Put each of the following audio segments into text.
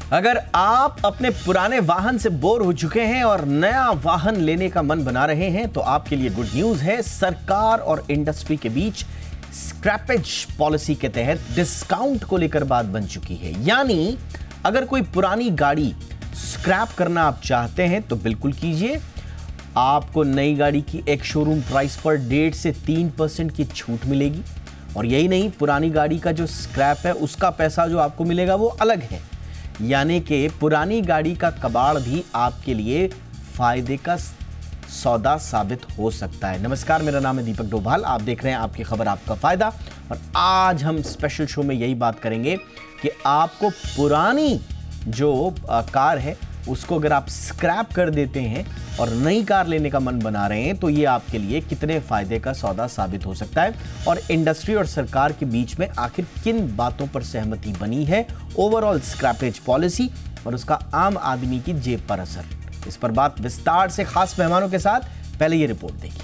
अगर आप अपने पुराने वाहन से बोर हो चुके हैं और नया वाहन लेने का मन बना रहे हैं तो आपके लिए गुड न्यूज है। सरकार और इंडस्ट्री के बीच स्क्रैपेज पॉलिसी के तहत डिस्काउंट को लेकर बात बन चुकी है। यानी अगर कोई पुरानी गाड़ी स्क्रैप करना आप चाहते हैं तो बिल्कुल कीजिए। आपको नई गाड़ी की एक शोरूम प्राइस पर 1.5 से 3% की छूट मिलेगी। और यही नहीं, पुरानी गाड़ी का जो स्क्रैप है उसका पैसा जो आपको मिलेगा वो अलग है। यानी कि पुरानी गाड़ी का कबाड़ भी आपके लिए फायदे का सौदा साबित हो सकता है। नमस्कार, मेरा नाम है दीपक डोभाल, आप देख रहे हैं आपकी खबर आपका फायदा। और आज हम स्पेशल शो में यही बात करेंगे कि आपको पुरानी जो कार है उसको अगर आप स्क्रैप कर देते हैं और नई कार लेने का मन बना रहे हैं तो ये आपके लिए कितने फायदे का सौदा साबित हो सकता है। और इंडस्ट्री और सरकार के बीच में आखिर किन बातों पर सहमति बनी है, ओवरऑल स्क्रैपेज पॉलिसी और उसका आम आदमी की जेब पर असर, इस पर बात विस्तार से खास मेहमानों के साथ। पहले ये रिपोर्ट देखिए।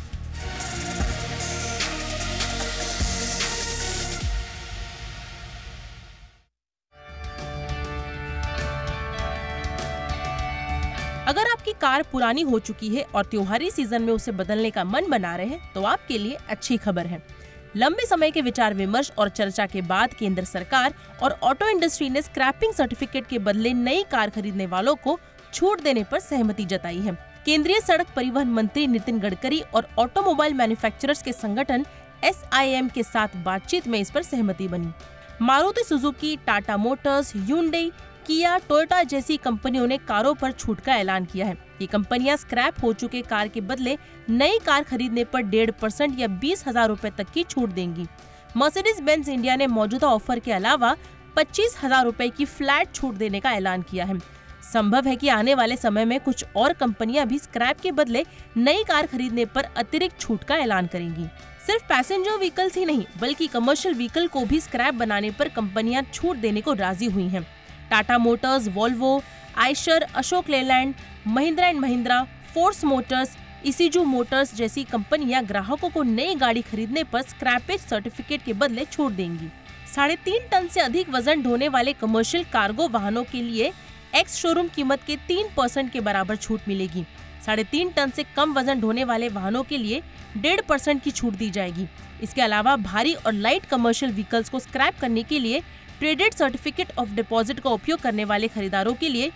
अगर आपकी कार पुरानी हो चुकी है और त्योहारी सीजन में उसे बदलने का मन बना रहे हैं तो आपके लिए अच्छी खबर है। लंबे समय के विचार विमर्श और चर्चा के बाद केंद्र सरकार और ऑटो इंडस्ट्री ने स्क्रैपिंग सर्टिफिकेट के बदले नई कार खरीदने वालों को छूट देने पर सहमति जताई है। केंद्रीय सड़क परिवहन मंत्री नितिन गडकरी और ऑटोमोबाइल मैन्युफैक्चरर्स के संगठन SIM के साथ बातचीत में इस पर सहमति बनी। Maruti Suzuki, Tata Motors, Hyundai, Kia, Toyota जैसी कंपनियों ने कारों पर छूट का ऐलान किया है। ये कंपनियां स्क्रैप हो चुके कार के बदले नई कार खरीदने पर 1.5% या 20,000 रुपए तक की छूट देंगी। मर्सिडीज बेंज इंडिया ने मौजूदा ऑफर के अलावा 25,000 रुपए की फ्लैट छूट देने का ऐलान किया है। संभव है कि आने वाले समय में कुछ और कंपनियां भी स्क्रैप के बदले नई कार खरीदने पर अतिरिक्त छूट का ऐलान करेंगी। सिर्फ पैसेंजर व्हीकल्स ही नहीं बल्कि कमर्शियल व्हीकल को भी स्क्रैप बनाने पर कंपनियां छूट देने को राजी हुई हैं। Tata Motors, Volvo, Eicher, Ashok Leyland, Mahindra and Mahindra, Force Motors, Isuzu Motors जैसी कंपनियां ग्राहकों को नई गाड़ी खरीदने पर स्क्रैपेज सर्टिफिकेट के बदले छूट देंगी। 3.5 टन से अधिक वजन ढोने वाले कमर्शियल कार्गो वाहनों के लिए एक्स शोरूम कीमत के 3% के बराबर छूट मिलेगी। 3.5 टन से कम वजन ढोने वाले वाहनों के लिए 1.5% की छूट दी जाएगी। इसके अलावा भारी और लाइट कमर्शियल व्हीकल्स को स्क्रैप करने के लिए ट्रेडेड सर्टिफिकेट ऑफ डिपॉजिट का उपयोग करने वाले खरीदारों के लिए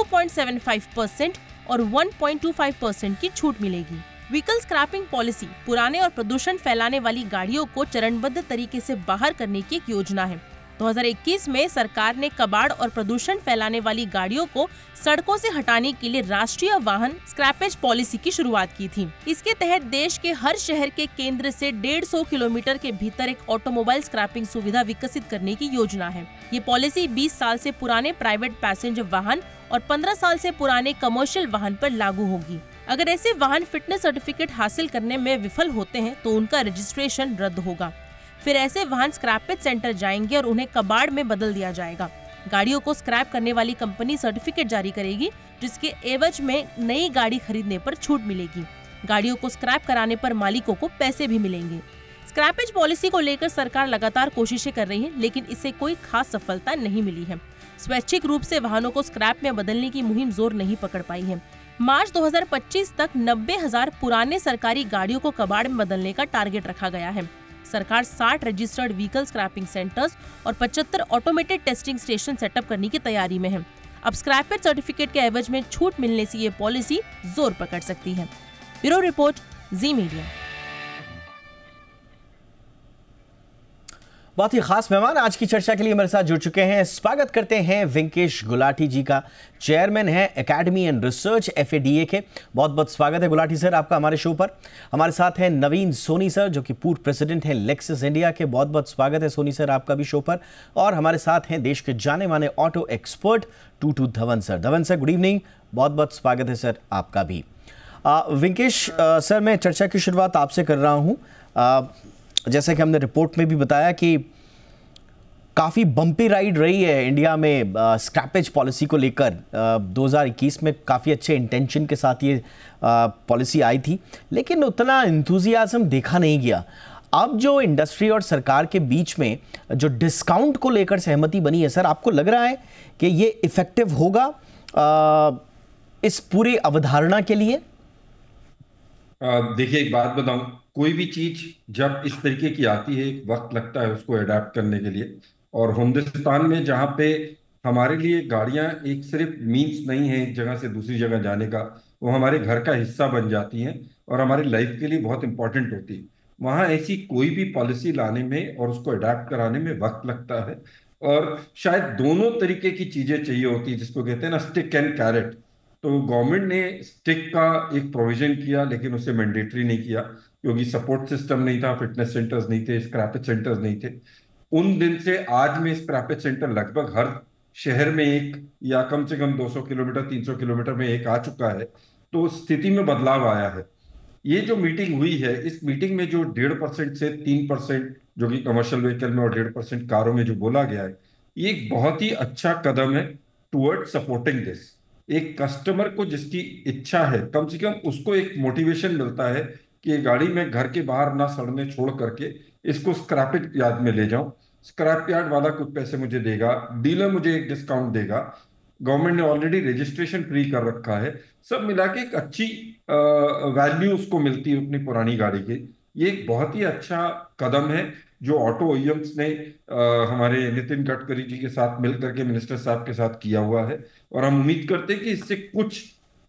2.75% और 1.25% की छूट मिलेगी। व्हीकल स्क्रैपिंग पॉलिसी पुराने और प्रदूषण फैलाने वाली गाड़ियों को चरणबद्ध तरीके से बाहर करने की एक योजना है। 2021 में सरकार ने कबाड़ और प्रदूषण फैलाने वाली गाड़ियों को सड़कों से हटाने के लिए राष्ट्रीय वाहन स्क्रैपेज पॉलिसी की शुरुआत की थी। इसके तहत देश के हर शहर के केंद्र से 150 किलोमीटर के भीतर एक ऑटोमोबाइल स्क्रैपिंग सुविधा विकसित करने की योजना है। ये पॉलिसी 20 साल से पुराने प्राइवेट पैसेंजर वाहन और 15 साल से पुराने कमर्शियल वाहन पर लागू होगी। अगर ऐसे वाहन फिटनेस सर्टिफिकेट हासिल करने में विफल होते हैं तो उनका रजिस्ट्रेशन रद्द होगा। फिर ऐसे वाहन स्क्रैपेज सेंटर जाएंगे और उन्हें कबाड़ में बदल दिया जाएगा। गाड़ियों को स्क्रैप करने वाली कंपनी सर्टिफिकेट जारी करेगी जिसके एवज में नई गाड़ी खरीदने पर छूट मिलेगी। गाड़ियों को स्क्रैप कराने पर मालिकों को पैसे भी मिलेंगे। स्क्रैपेज पॉलिसी को लेकर सरकार लगातार कोशिशें कर रही है लेकिन इससे कोई खास सफलता नहीं मिली है। स्वैच्छिक रूप से वाहनों को स्क्रैप में बदलने की मुहिम जोर नहीं पकड़ पाई है। मार्च 2025 तक 90,000 पुराने सरकारी गाड़ियों को कबाड़ में बदलने का टारगेट रखा गया है। सरकार 60 रजिस्टर्ड व्हीकल स्क्रैपिंग सेंटर्स और 75 ऑटोमेटेड टेस्टिंग स्टेशन सेटअप करने की तैयारी में है। अब स्क्रैपेज सर्टिफिकेट के एवज में छूट मिलने से ये पॉलिसी जोर पकड़ सकती है। Bureau report, Zee media. बहुत ही खास मेहमान आज की चर्चा के लिए हमारे साथ जुड़ चुके हैं। स्वागत करते हैं वेंकेश गुलाटी जी का, चेयरमैन है एकेडमी एंड रिसर्च FADA के। बहुत बहुत स्वागत है गुलाटी सर आपका हमारे शो पर। हमारे साथ हैं नवीन सोनी सर जो कि पूर्व प्रेसिडेंट हैं लेक्सस इंडिया के। बहुत बहुत स्वागत है सोनी सर आपका भी शो पर। और हमारे साथ हैं देश के जाने माने auto expert Tutu Dhawan sir. Dhawan sir good evening, बहुत बहुत स्वागत है सर आपका भी। वेंकेश सर, मैं चर्चा की शुरुआत आपसे कर रहा हूँ। जैसा कि हमने रिपोर्ट में भी बताया कि काफ़ी बम्पी राइड रही है इंडिया में स्क्रैपेज पॉलिसी को लेकर। 2021 में काफ़ी अच्छे इंटेंशन के साथ ये पॉलिसी आई थी लेकिन उतना इंथुजियाज्म देखा नहीं गया। अब जो इंडस्ट्री और सरकार के बीच में जो डिस्काउंट को लेकर सहमति बनी है सर, आपको लग रहा है कि ये इफेक्टिव होगा इस पूरी अवधारणा के लिए? देखिए, एक बात बताऊं, कोई भी चीज जब इस तरीके की आती है एक वक्त लगता है उसको अडेप्ट करने के लिए। और हिंदुस्तान में जहाँ पे हमारे लिए गाड़ियां एक सिर्फ मीन्स नहीं है एक जगह से दूसरी जगह जाने का, वो हमारे घर का हिस्सा बन जाती हैं और हमारी लाइफ के लिए बहुत इंपॉर्टेंट होती है। वहाँ ऐसी कोई भी पॉलिसी लाने में और उसको अडेप्ट कराने में वक्त लगता है। और शायद दोनों तरीके की चीजें चाहिए होती है, जिसको कहते हैं ना स्टिक एंड कैरेट। तो गवर्नमेंट ने स्टिक का एक प्रोविजन किया लेकिन उसे मैंडेटरी नहीं किया, क्योंकि सपोर्ट सिस्टम नहीं था, फिटनेस सेंटर्स नहीं थे, स्क्रैपेज सेंटर्स नहीं थे। उन दिन से आज में स्क्रैपेज सेंटर लगभग हर शहर में एक या कम से कम 200 किलोमीटर 300 किलोमीटर में एक आ चुका है। तो स्थिति में बदलाव आया है। ये जो मीटिंग हुई है, इस मीटिंग में जो 1.5% से 3% जो कि कमर्शियल व्हीकल में और 1.5% कारों में जो बोला गया है, ये एक बहुत ही अच्छा कदम है टुवर्ड सपोर्टिंग दिस। एक कस्टमर को जिसकी इच्छा है, कम से कम उसको एक मोटिवेशन मिलता है कि ये गाड़ी मैं घर के बाहर ना सड़ने छोड़ करके इसको स्क्रैप यार्ड में ले जाऊं। स्क्रैप यार्ड वाला कुछ पैसे मुझे देगा, डीलर मुझे एक डिस्काउंट देगा, गवर्नमेंट ने ऑलरेडी रजिस्ट्रेशन फ्री कर रखा है। सब मिला के एक अच्छी वैल्यू उसको मिलती है अपनी पुरानी गाड़ी की। ये एक बहुत ही अच्छा कदम है जो ऑटो ओईएम्स ने हमारे नितिन गडकरी जी के साथ मिल करके मिनिस्टर साहब के साथ किया हुआ है। और हम उम्मीद करते हैं कि इससे कुछ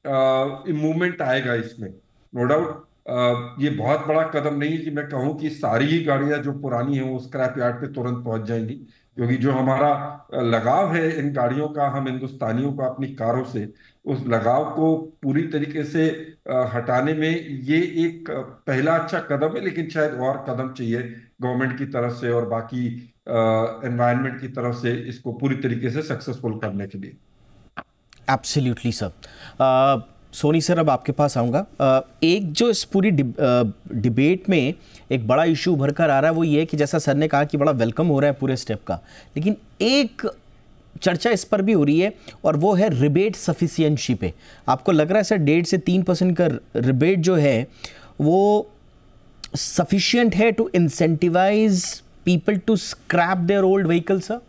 मूवमेंट आएगा इसमें। नो डाउट ये बहुत बड़ा कदम नहीं है कि मैं कहूँ कि सारी ही गाड़ियां जो पुरानी हैं वो स्क्रैप यार्ड पे तुरंत पहुंच जाएंगी, क्योंकि जो हमारा लगाव है इन गाड़ियों का, हम हिंदुस्तानियों का अपनी कारों से, उस लगाव को पूरी तरीके से हटाने में ये एक पहला अच्छा कदम है। लेकिन शायद और कदम चाहिए गवर्नमेंट की तरफ से और बाकी एनवायरनमेंट की तरफ से इसको पूरी तरीके से सक्सेसफुल करने के लिए। Absolutely sir. सोनी सर, अब आपके पास आऊँगा। एक जो इस पूरी डिबेट में एक बड़ा इशू उभर कर आ रहा है वो ये है कि जैसा सर ने कहा कि बड़ा वेलकम हो रहा है पूरे स्टेप का, लेकिन एक चर्चा इस पर भी हो रही है और वो है रिबेट सफिशिएंसी पे। आपको लग रहा है सर 1.5 से 3% का रिबेट जो है वो सफिशिएंट है to incentivise people to scrap their old vehicle sir?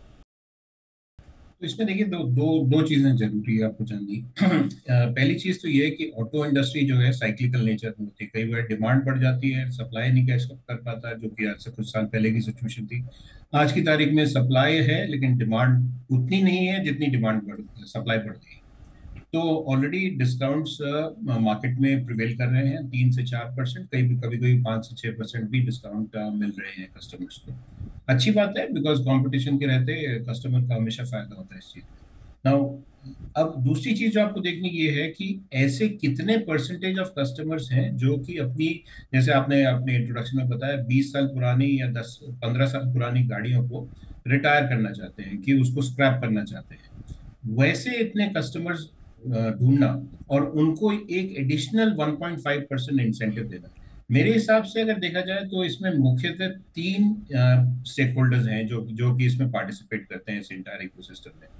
तो इसमें देखिए दो दो दो चीजें जरूरी है आपको जाननी। पहली चीज तो ये है कि ऑटो इंडस्ट्री जो है साइक्लिकल नेचर में होती है। कई बार डिमांड बढ़ जाती है, सप्लाई नहीं कैच कर पाता, जो कि आज से कुछ साल पहले की सिचुएशन थी। आज की तारीख में सप्लाई है लेकिन डिमांड उतनी नहीं है जितनी सप्लाई बढ़ गई। तो ऑलरेडी डिस्काउंट्स मार्केट में प्रिवेल कर रहे हैं, 3 से 4%, कभी कभी 5 से 6% भी डिस्काउंट मिल रहे हैं कस्टमर्स को। अच्छी बात है, बिकॉज कंपटीशन के रहते कस्टमर का हमेशा फायदा होता है इस चीज। नाउ अब दूसरी चीज जो आपको देखनी ये है कि ऐसे कितने परसेंटेज ऑफ कस्टमर्स हैं जो कि अपनी, जैसे आपने अपने इंट्रोडक्शन में बताया, 20 साल पुरानी या 10-15 साल पुरानी गाड़ियों को रिटायर करना चाहते हैं, कि उसको स्क्रैप करना चाहते हैं। वैसे इतने कस्टमर्स ढूंढना और उनको एक एडिशनल 1.5% इंसेंटिव देना, मेरे हिसाब से अगर देखा जाए तो इसमें मुख्यतः 3 स्टेक होल्डर्स हैं जो कि इसमें पार्टिसिपेट करते हैं इस इंटायर इकोसिस्टम में।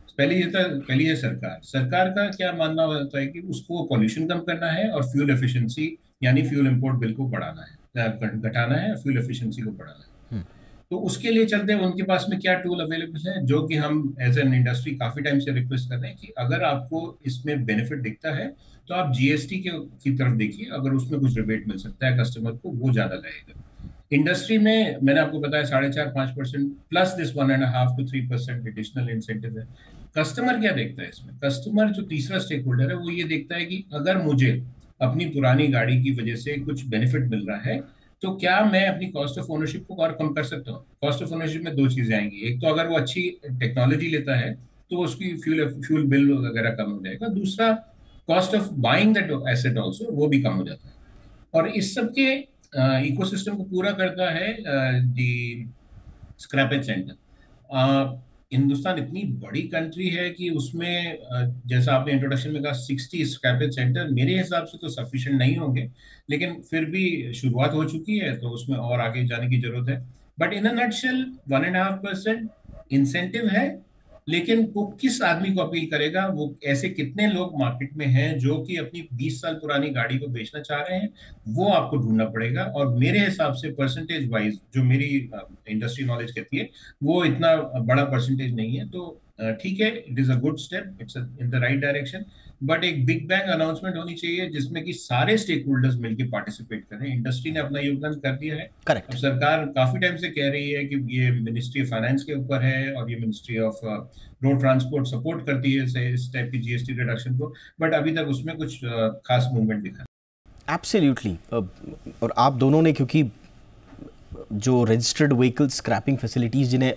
पहली है सरकार का क्या मानना होता है कि उसको पॉल्यूशन कम करना है और फ्यूल एफिशिएंसी यानी फ्यूल इंपोर्ट बिल को बढ़ाना है, घटाना है, फ्यूल एफिशिएंसी को बढ़ाना है। तो उसके लिए चलते हैं उनके पास में क्या टूल अवेलेबल है, जो कि हम एज एन इंडस्ट्री काफी टाइम से रिक्वेस्ट कर रहे हैं कि अगर आपको इसमें बेनिफिट दिखता है तो आप जीएसटी की तरफ देखिए, अगर उसमें कुछ रिबेट मिल सकता है कस्टमर को, वो ज्यादा लगेगा। इंडस्ट्री में मैंने आपको बताया 4.5-5% plus this 1.5 to 3% additional incentive है। कस्टमर क्या देखता है इसमें? कस्टमर जो तीसरा स्टेक होल्डर है वो ये देखता है कि अगर मुझे अपनी पुरानी गाड़ी की वजह से कुछ बेनिफिट मिल रहा है तो क्या मैं अपनी कॉस्ट ऑफ ओनरशिप को और कम कर सकता हूँ। कॉस्ट ऑफ ओनरशिप में 2 चीजें आएंगी, एक तो अगर वो अच्छी टेक्नोलॉजी लेता है तो उसकी फ्यूल बिल वगैरह कम हो जाएगा, दूसरा cost of buying that asset also वो भी कम हो जाता है। और इस सब के इकोसिस्टम को पूरा करता है दी स्क्रैपेज सेंटर। हिंदुस्तान इतनी बड़ी कंट्री है कि उसमें जैसा आपने इंट्रोडक्शन में कहा 60 स्क्रैपेज सेंटर मेरे हिसाब से तो सफिशिएंट नहीं होंगे, लेकिन फिर भी शुरुआत हो चुकी है तो उसमें और आगे जाने की जरूरत है। But in a nutshell 1.5% incentive है लेकिन वो किस आदमी को अपील करेगा? वो ऐसे कितने लोग मार्केट में हैं जो कि अपनी 20 साल पुरानी गाड़ी को बेचना चाह रहे हैं? वो आपको ढूंढना पड़ेगा। और मेरे हिसाब से परसेंटेज वाइज, जो मेरी इंडस्ट्री नॉलेज कहती है, वो इतना बड़ा परसेंटेज नहीं है। तो ठीक है, it is a good step, it's in the right direction. But एक बिग बैंग अनाउंसमेंट होनी चाहिए जिसमें कि सारे स्टेक होल्डर्स मिलकर पार्टिसिपेट करें। इंडस्ट्री ने अपना योगदान कर दिया है। करेक्ट। अब सरकार काफी टाइम से कह रही है कि ये मिनिस्ट्री ऑफ फाइनेंस के ऊपर है और ये ministry of road transport support करती है इस टाइप की जीएसटी रिडक्शन को, बट अभी तक उसमें कुछ खास मूवमेंट दिखा। एब्सोल्युटली। और आप दोनों ने, क्योंकि जो रजिस्टर्ड व्हीकल स्क्रैपिंग फैसिलिटीज़ जिन्हें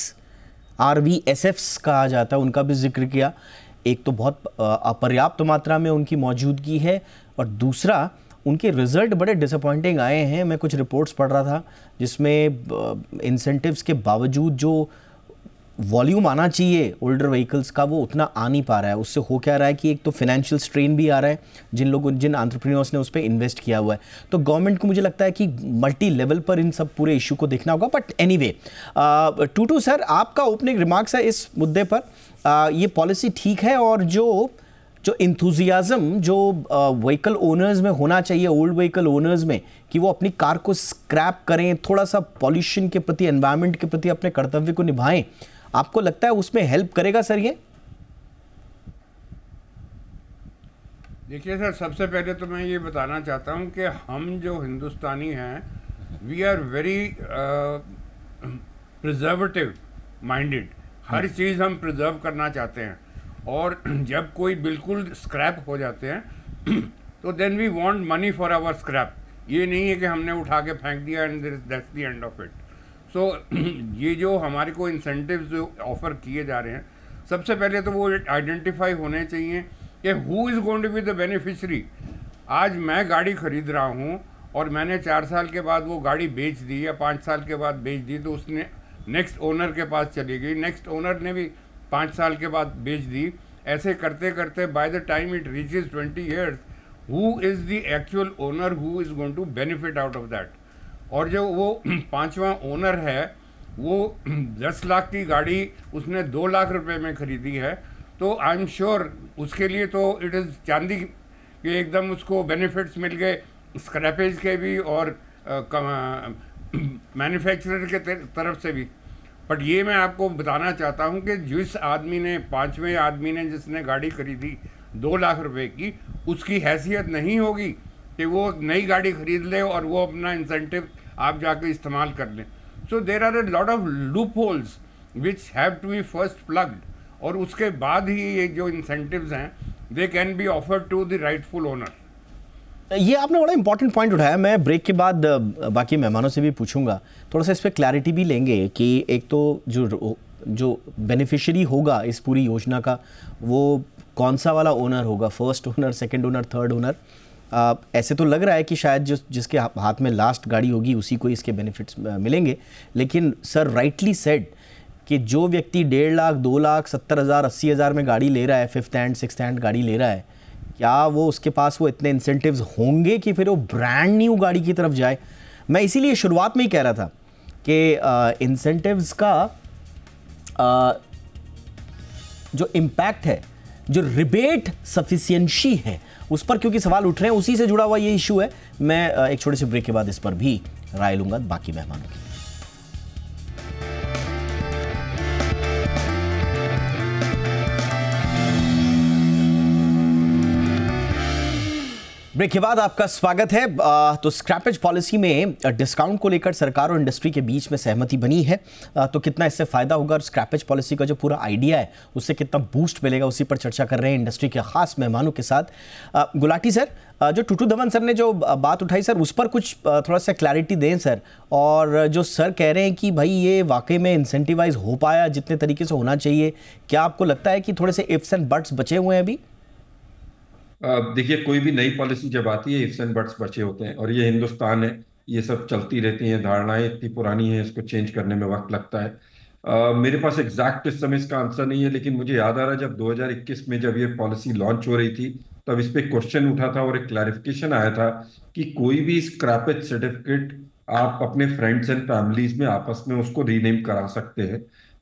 RVSFs कहा जाता है, उनका भी जिक्र किया। एक तो बहुत अपर्याप्त मात्रा में उनकी मौजूदगी है, और दूसरा उनके रिजल्ट बड़े डिसअपॉइंटिंग आए हैं। मैं कुछ रिपोर्ट्स पढ़ रहा था जिसमें इंसेंटिव्स के बावजूद जो वॉल्यूम आना चाहिए ओल्डर व्हीकल्स का, वो उतना आ नहीं पा रहा है। उससे हो क्या रहा है कि एक तो फाइनेंशियल स्ट्रेन भी आ रहा है जिन एंटरप्रेन्योर्स ने उस पर इन्वेस्ट किया हुआ है। तो गवर्नमेंट को मुझे लगता है कि मल्टी लेवल पर इन सब पूरे इशू को देखना होगा। बट एनीवे, टूटू सर, आपका ओपनिंग रिमार्क्स है इस मुद्दे पर। ये पॉलिसी ठीक है, और जो इंथुजियाज्म जो व्हीकल ओनर्स में होना चाहिए, ओल्ड व्हीकल ओनर्स में, कि वो अपनी कार को स्क्रैप करें, थोड़ा सा पॉल्यूशन के प्रति, एनवायरनमेंट के प्रति अपने कर्तव्य को निभाएं, आपको लगता है उसमें हेल्प करेगा सर ये? देखिए सर, सबसे पहले तो मैं ये बताना चाहता हूँ कि हम जो हिंदुस्तानी हैं, we are very preservative minded. हर चीज़ हम प्रिजर्व करना चाहते हैं, और जब कोई बिल्कुल स्क्रैप हो जाते हैं तो then we want money for our scrap. ये नहीं है कि हमने उठा के फेंक दिया and that's the end of it. So ये जो हमारे को इंसेंटिव्स जो ऑफ़र किए जा रहे हैं, सबसे पहले तो वो आइडेंटिफाई होने चाहिए कि who is going to be the beneficiary. आज मैं गाड़ी ख़रीद रहा हूँ और मैंने 4 साल के बाद वो गाड़ी बेच दी या 5 साल के बाद बेच दी, तो उसने नेक्स्ट ओनर के पास चली गई, नेक्स्ट ओनर ने भी 5 साल के बाद बेच दी। ऐसे करते करते by the time it reaches 20 years, who is the actual owner who is going to benefit out of that? और जो वो 5वां ओनर है, वो 10 लाख की गाड़ी उसने 2 लाख रुपए में खरीदी है, तो आई एम श्योर उसके लिए तो इट इज़ चांदी कि एकदम उसको बेनिफिट्स मिल गए, स्क्रैपेज के भी और मैन्युफैक्चरर के तरफ से भी। बट ये मैं आपको बताना चाहता हूँ कि जिस आदमी ने, 5वें आदमी ने जिसने गाड़ी खरीदी 2 लाख रुपए की, उसकी हैसियत नहीं होगी कि वो नई गाड़ी खरीद ले और वो अपना इंसेंटिव आप जाके इस्तेमाल कर लें। So there are a lot of loopholes which have to be first plugged, और उसके बाद ही ये जो इंसेंटिव्स हैं they can be offered to the rightful owner. ये आपने बड़ा इंपॉर्टेंट पॉइंट उठाया। मैं ब्रेक के बाद बाकी मेहमानों से भी पूछूंगा, थोड़ा सा इस पर क्लैरिटी भी लेंगे कि एक तो जो बेनिफिशियरी होगा इस पूरी योजना का, वो कौन सा वाला ओनर होगा, first owner, second owner, third owner. ऐसे तो लग रहा है कि शायद जिसके हाथ में लास्ट गाड़ी होगी उसी को इसके बेनिफिट्स मिलेंगे। लेकिन सर राइटली सेड कि जो व्यक्ति 1.5 लाख, 2 लाख, 70,000, 80,000 में गाड़ी ले रहा है, 5th हैंड, 6th हैंड गाड़ी ले रहा है, क्या वो उसके पास वो इतने इंसेंटिव्स होंगे कि फिर वो ब्रांड न्यू गाड़ी की तरफ जाए? मैं इसीलिए शुरुआत में ही कह रहा था कि इंसेंटिव्स का जो इम्पैक्ट है, जो रिबेट सफिशिएंसी है, उस पर क्योंकि सवाल उठ रहे हैं, उसी से जुड़ा हुआ ये इशू है। मैं एक छोटे से ब्रेक के बाद इस पर भी राय लूंगा बाकी मेहमानों की। ब्रेक के बाद आपका स्वागत है। तो स्क्रैपेज पॉलिसी में डिस्काउंट को लेकर सरकार और इंडस्ट्री के बीच में सहमति बनी है। तो कितना इससे फायदा होगा और स्क्रैपेज पॉलिसी का जो पूरा आइडिया है उससे कितना बूस्ट मिलेगा, उसी पर चर्चा कर रहे हैं इंडस्ट्री के खास मेहमानों के साथ। गुलाटी सर, जो टूटू धवन सर ने जो बात उठाई सर, उस पर कुछ थोड़ा सा क्लैरिटी दें सर। और जो सर कह रहे हैं कि भाई ये वाकई में इंसेंटिवाइज हो पाया जितने तरीके से होना चाहिए, क्या आपको लगता है कि थोड़े से इफ्स एंड बट्स बचे हुए हैं अभी? देखिए, कोई भी नई पॉलिसी जब आती है इफ्स एंड बट्स बचे होते हैं, और ये हिंदुस्तान है, ये सब चलती रहती हैं। धारणाएं इतनी पुरानी हैं, इसको चेंज करने में वक्त लगता है। मेरे पास एग्जैक्ट इस समय इसका आंसर नहीं है, लेकिन मुझे याद आ रहा है जब 2021 में जब ये पॉलिसी लॉन्च हो रही थी, तब इस पे क्वेश्चन उठा था और एक क्लैरिफिकेशन आया था कि कोई भी स्क्रैपेज सर्टिफिकेट आप अपने फ्रेंड्स एंड फैमिलीज में आपस में उसको रीनेम करा सकते हैं।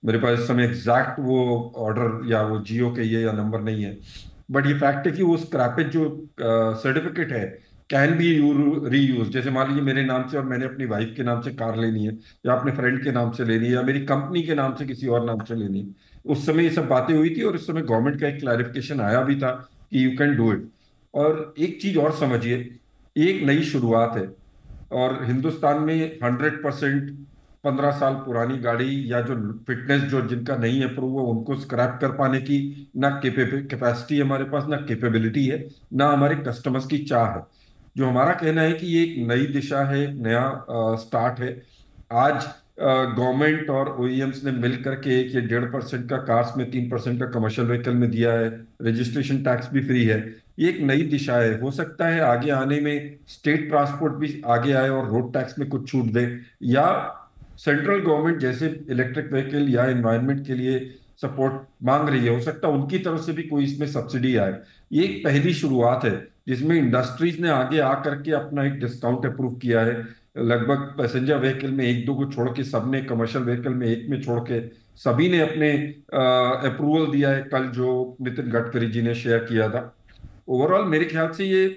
मेरे पास इस समय एग्जैक्ट वो ऑर्डर या वो जियो के ये या नंबर नहीं है, बट ये फैक्ट है कि वो स्क्रैपेज जो सर्टिफिकेट है कैन बी रीयूज। जैसे मान लीजिए मेरे नाम से और मैंने अपनी वाइफ के नाम से कार लेनी है, या अपने फ्रेंड के नाम से लेनी है, या मेरी कंपनी के नाम से किसी और नाम से लेनी है, उस समय ये सब बातें हुई थी और उस समय गवर्नमेंट का एक क्लैरिफिकेशन आया भी था कि यू कैन डू इट। और एक चीज और समझिए, एक नई शुरुआत है और हिंदुस्तान में 100% 15 साल पुरानी गाड़ी या जो फिटनेस जो जिनका नहीं अप्रूव है उनको स्क्रैप कर पाने की ना कैपेसिटी हमारे पास, ना कैपेबिलिटी है, ना हमारे कस्टमर्स की चाह है। जो हमारा कहना है कि ये एक नई दिशा है, एक नया स्टार्ट है। आज गवर्नमेंट और ओईएम्स ने मिल करके एक ये 1.5% का कार्स में, 3% का कमर्शियल व्हीकल में दिया है, रजिस्ट्रेशन टैक्स भी फ्री है। ये एक नई दिशा है। हो सकता है आगे आने में स्टेट ट्रांसपोर्ट भी आगे आए और रोड टैक्स में कुछ छूट दे, या सेंट्रल गवर्नमेंट जैसे इलेक्ट्रिक व्हीकल या एनवायरनमेंट के लिए सपोर्ट मांग रही है, हो सकता है उनकी तरफ से भी कोई इसमें सब्सिडी आए। ये एक पहली शुरुआत है जिसमें इंडस्ट्रीज ने आगे आकर के अपना एक डिस्काउंट अप्रूव किया है। लगभग पैसेंजर व्हीकल में एक दो को छोड़ के सबने, कमर्शियल व्हीकल में एक में छोड़ के सभी ने अपने अप्रूवल दिया है, कल जो नितिन गडकरी जी ने शेयर किया था। ओवरऑल मेरे ख्याल से ये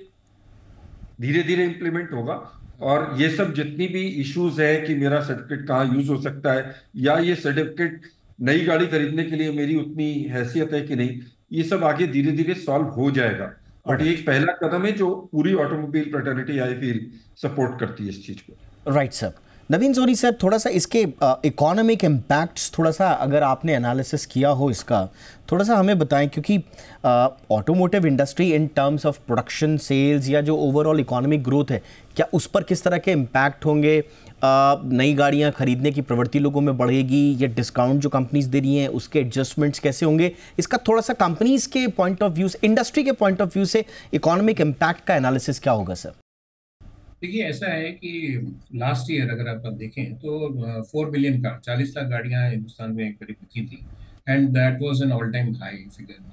धीरे धीरे इंप्लीमेंट होगा, और ये सब जितनी भी इश्यूज है कि मेरा सर्टिफिकेट कहाँ यूज हो सकता है, या ये सर्टिफिकेट नई गाड़ी खरीदने के लिए मेरी उतनी हैसियत है कि नहीं, ये सब आगे धीरे धीरे सॉल्व हो जाएगा। बट ये एक पहला कदम है जो पूरी automobile fraternity I feel support करती है इस चीज को। Right sir. Naveen Soni sir, थोड़ा सा इसके इकोनॉमिक इम्पैक्ट्स थोड़ा सा अगर आपने एनालिसिस किया हो इसका, थोड़ा सा हमें बताएं, क्योंकि automotive industry in terms of production, sales या जो ओवरऑल इकोनॉमिक ग्रोथ है, क्या उस पर किस तरह के इम्पैक्ट होंगे? नई गाड़ियां खरीदने की प्रवृत्ति लोगों में बढ़ेगी, या डिस्काउंट जो कंपनीज दे रही हैं उसके एडजस्टमेंट्स कैसे होंगे? इसका थोड़ा सा कंपनीज के पॉइंट ऑफ व्यू से, इंडस्ट्री के पॉइंट ऑफ व्यू से इकोनॉमिक इम्पैक्ट का एनालिसिस क्या होगा सर? देखिए, ऐसा है कि लास्ट ईयर अगर आप देखें तो 4 मिलियन कार, 40 लाख गाड़ियां हिंदुस्तान में करीब बिकी थी, and that was an all time high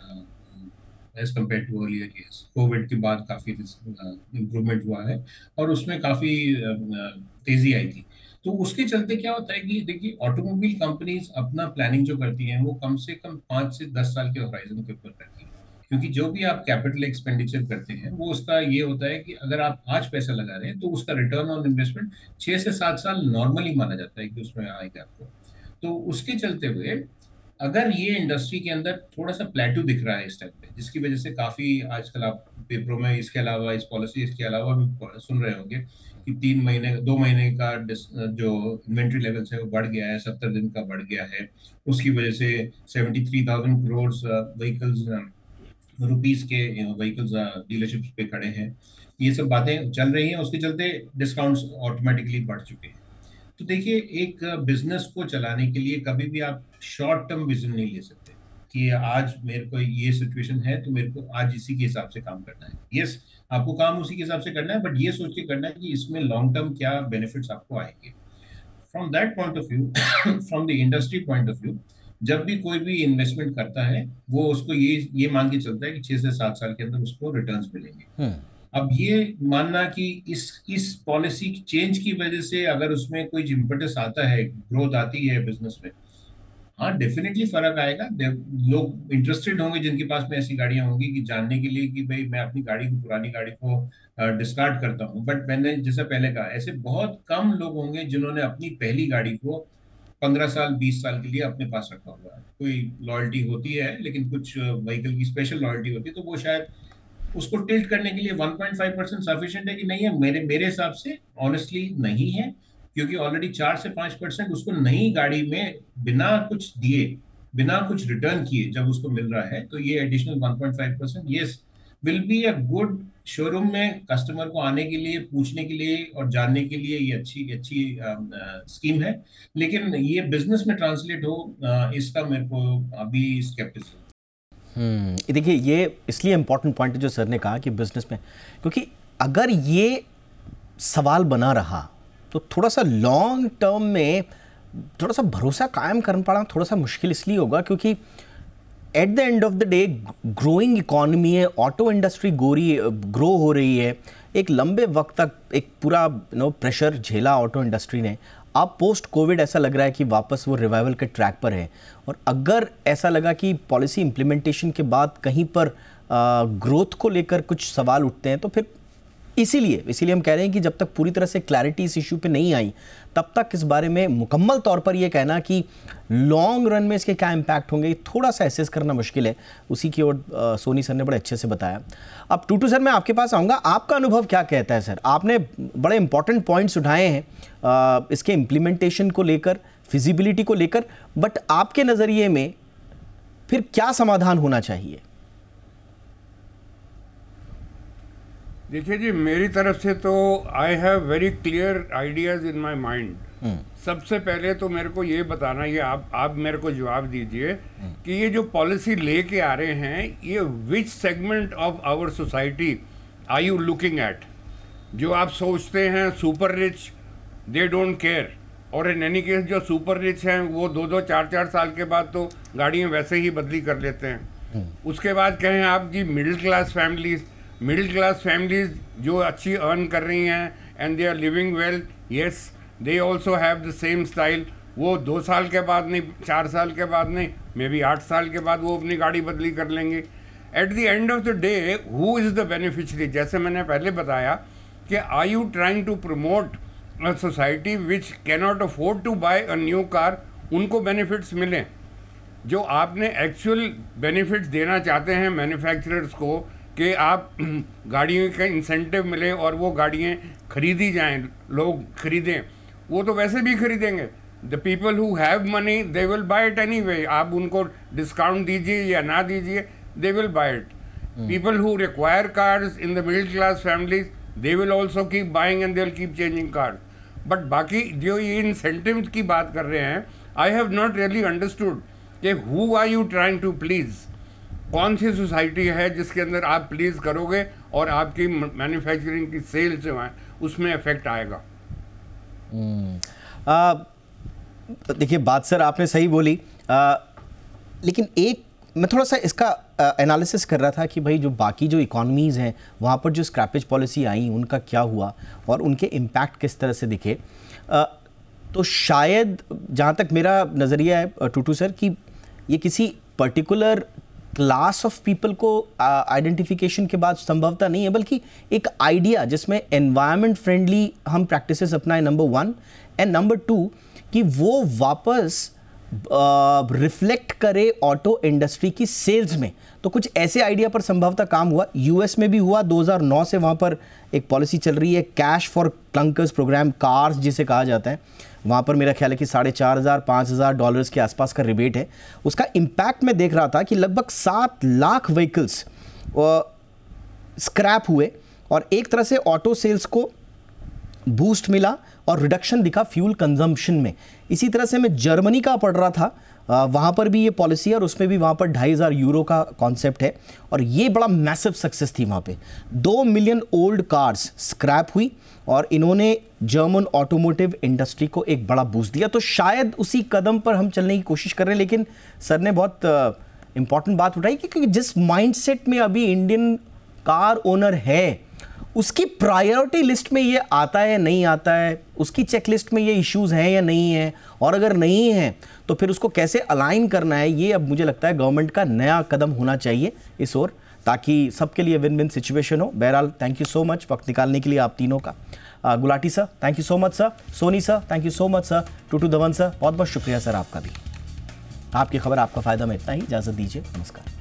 figure as compared to earlier years. Covid के बाद काफ़ी इम्प्रूवमेंट हुआ है और उसमें काफ़ी तेज़ी आई थी। तो उसके चलते क्या होता है कि देखिए, ऑटोमोबाइल कंपनीज अपना प्लानिंग जो करती हैं वो कम से कम 5 से 10 साल के होराइजन के ऊपर करती हैं, क्योंकि जो भी आप कैपिटल एक्सपेंडिचर करते हैं वो उसका ये होता है कि अगर आप आज पैसा लगा रहे हैं तो उसका रिटर्न ऑन इन्वेस्टमेंट 6 से 7 साल नॉर्मली माना जाता है कि उसमें आएगा आपको। तो उसके चलते हुए अगर ये इंडस्ट्री के अंदर थोड़ा सा प्लेटू दिख रहा है इस टाइम पे, जिसकी वजह से काफ़ी आजकल आप पेपरों में इसके अलावा, इस पॉलिसी इसके अलावा भी सुन रहे होंगे कि 3 महीने 2 महीने का जो इन्वेंट्री लेवल्स है वो बढ़ गया है, 70 दिन का बढ़ गया है। उसकी वजह से 73,000 करोड़ व्हीकल्स रुपीस के व्हीकल्स डीलरशिप्स पे खड़े हैं। ये सब बातें चल रही हैं, उसके चलते डिस्काउंट्स ऑटोमेटिकली बढ़ चुके हैं। तो देखिए, एक बिजनेस को चलाने के लिए कभी भी आप शॉर्ट टर्म विजन नहीं ले सकते कि आज मेरे को ये सिचुएशन है तो मेरे को आज इसी के हिसाब से काम करना है। यस, आपको काम उसी के हिसाब से करना है, बट ये सोच के करना है कि इसमें लॉन्ग टर्म क्या बेनिफिट्स आपको आएंगे। From that point of view, from the industry point of view, जब भी कोई भी इन्वेस्टमेंट करता है वो उसको ये मान के चलता है कि 6 से 7 साल के अंदर उसको रिटर्न्स मिलेंगे। अब ये मानना कि इस पॉलिसी चेंज की वजह से अगर उसमें कोई इम्पेटस आता है, ग्रोथ आती है बिजनेस में, हाँ डेफिनेटली फर्क आएगा। लोग इंटरेस्टेड होंगे जिनके पास में ऐसी गाड़ियां होंगी कि जानने के लिए कि भाई मैं अपनी गाड़ी को, पुरानी गाड़ी को डिस्कार्ड करता हूँ। बट मैंने जैसा पहले कहा, ऐसे बहुत कम लोग होंगे जिन्होंने अपनी पहली गाड़ी को 15 साल 20 साल के लिए अपने पास रखा हुआ है। कोई लॉयल्टी होती है, लेकिन कुछ व्हीकल की स्पेशल लॉयल्टी होती है, तो वो शायद उसको टिल्ट करने के लिए 1.5% सफिशिएंट है कि नहीं है। मेरे हिसाब से ऑनेस्टली नहीं है, क्योंकि ऑलरेडी 4 से 5% उसको नई गाड़ी में बिना कुछ दिए, बिना कुछ रिटर्न किए जब उसको मिल रहा है, तो ये additional 1.5% yes will be a good. Showroom में कस्टमर को आने के लिए, पूछने के लिए और जानने के लिए ये अच्छी स्कीम है, लेकिन ये बिजनेस में ट्रांसलेट हो इसका मेरे को अभी स्केप्टिसिज्म। देखिए, ये इसलिए इम्पोर्टेंट पॉइंट है जो सर ने कहा कि बिजनेस में, क्योंकि अगर ये सवाल बना रहा तो थोड़ा सा लॉन्ग टर्म में थोड़ा सा भरोसा कायम कर पाना थोड़ा सा मुश्किल इसलिए होगा, क्योंकि at the end of the day growing economy है, ऑटो इंडस्ट्री ग्रो हो रही है, एक लंबे वक्त तक एक पूरा प्रेशर झेला ऑटो इंडस्ट्री ने। अब पोस्ट कोविड ऐसा लग रहा है कि वापस वो रिवाइवल के ट्रैक पर है, और अगर ऐसा लगा कि पॉलिसी इंप्लीमेंटेशन के बाद कहीं पर ग्रोथ को लेकर कुछ सवाल उठते हैं, तो फिर इसीलिए हम कह रहे हैं कि जब तक पूरी तरह से क्लैरिटी इस इशू पे नहीं आई, तब तक इस बारे में मुकम्मल तौर पर ये कहना कि लॉन्ग रन में इसके क्या इम्पैक्ट होंगे, थोड़ा सा एसेस करना मुश्किल है। उसी की ओर सोनी सर ने बड़े अच्छे से बताया। अब टूटू सर, मैं आपके पास आऊँगा, आपका अनुभव क्या कहता है सर? आपने बड़े इंपॉर्टेंट पॉइंट्स उठाए हैं इसके इम्प्लीमेंटेशन को लेकर, फिजिबिलिटी को लेकर, बट आपके नज़रिए में फिर क्या समाधान होना चाहिए? देखिए जी, मेरी तरफ से तो I have very clear ideas in my mind. सबसे पहले तो मेरे को ये बताना, ये आप मेरे को जवाब दीजिए कि ये जो पॉलिसी लेके आ रहे हैं, ये which segment of our society are you looking at? जो आप सोचते हैं super rich, they don't care, और इन एनी केस जो सुपर रिच हैं वो 2-2, 4-4 साल के बाद तो गाड़ियाँ वैसे ही बदली कर लेते हैं। उसके बाद कहें आप जी मिडिल क्लास फैमिलीज जो अच्छी अर्न कर रही हैं and they are living well, yes they also have the same style. वो 2 साल के बाद नहीं, 4 साल के बाद नहीं, मे बी 8 साल के बाद वो अपनी गाड़ी बदली कर लेंगे। At the end of the day who is the beneficiary? जैसे मैंने पहले बताया कि are you trying to promote a society which cannot afford to buy a new car, उनको बेनिफिट्स मिलें। जो आपने एक्चुअल बेनिफिट्स देना चाहते हैं मैन्युफैक्चरर्स को कि आप गाड़ियों का इंसेंटिव मिले और वो गाड़ियाँ खरीदी जाएं, लोग खरीदें, वो तो वैसे भी खरीदेंगे। The people who have money they will buy it anyway. आप उनको डिस्काउंट दीजिए या ना दीजिए, they will buy it. People who require cars in the middle class families, they will also keep buying and they will keep changing cars. But बाकी जो ये incentive की बात कर रहे हैं, I have not really understood कि who are you trying to please? कौन सी सोसाइटी है जिसके अंदर आप प्लीज़ करोगे और आपकी मैन्युफैक्चरिंग की सेल्स जो हैं उसमें इफेक्ट आएगा? देखिए बात सर आपने सही बोली, लेकिन एक मैं थोड़ा सा इसका एनालिसिस कर रहा था कि भाई जो बाकी जो इकॉनमीज़ हैं वहाँ पर जो स्क्रैपेज पॉलिसी आई उनका क्या हुआ और उनके इम्पैक्ट किस तरह से दिखे। तो शायद जहाँ तक मेरा नज़रिया है टूटू सर, कि ये किसी पर्टिकुलर क्लास ऑफ पीपल को आइडेंटिफिकेशन के बाद संभवतः नहीं है, बल्कि एक आइडिया जिसमें एनवायरनमेंट फ्रेंडली हम प्रैक्टिसेस अपनाएं, नंबर 1, एंड नंबर 2 कि वो वापस रिफ्लेक्ट करे ऑटो इंडस्ट्री की सेल्स में। तो कुछ ऐसे आइडिया पर संभवतः काम हुआ। यूएस में भी हुआ, 2009 से वहाँ पर एक पॉलिसी चल रही है, cash for clunkers programme, cars जिसे कहा जाता है। वहाँ पर मेरा ख्याल है कि $4,500-5,000 के आसपास का रिबेट है। उसका इम्पैक्ट मैं देख रहा था कि लगभग 7 लाख व्हीकल्स स्क्रैप हुए और एक तरह से ऑटो सेल्स को बूस्ट मिला और रिडक्शन दिखा फ्यूल कंजम्पशन में। इसी तरह से मैं जर्मनी का पढ़ रहा था, वहाँ पर भी ये पॉलिसी है और उसमें भी वहाँ पर €2,500 का कॉन्सेप्ट है और ये बड़ा मैसिव सक्सेस थी। वहाँ पे 2 मिलियन ओल्ड कार्स स्क्रैप हुई और इन्होंने जर्मन ऑटोमोटिव इंडस्ट्री को एक बड़ा बूस्ट दिया। तो शायद उसी कदम पर हम चलने की कोशिश कर रहे हैं। लेकिन सर ने बहुत इंपॉर्टेंट बात उठाई कि जिस माइंडसेट में अभी इंडियन कार ओनर है, उसकी प्रायोरिटी लिस्ट में ये आता है नहीं आता है, उसकी चेकलिस्ट में ये इश्यूज हैं या नहीं है, और अगर नहीं है तो फिर उसको कैसे अलाइन करना है, ये अब मुझे लगता है गवर्नमेंट का नया कदम होना चाहिए इस ओर, ताकि सबके लिए विन विन सिचुएशन हो। बहरहाल थैंक यू सो मच वक्त निकालने के लिए आप तीनों का। Gulati sir thank you so much sir, Soni sir thank you so much sir, Tutu Dhawan sir बहुत बहुत शुक्रिया सर आपका भी। आपकी खबर आपका फ़ायदा में इतना ही, इजाज़त दीजिए, नमस्कार।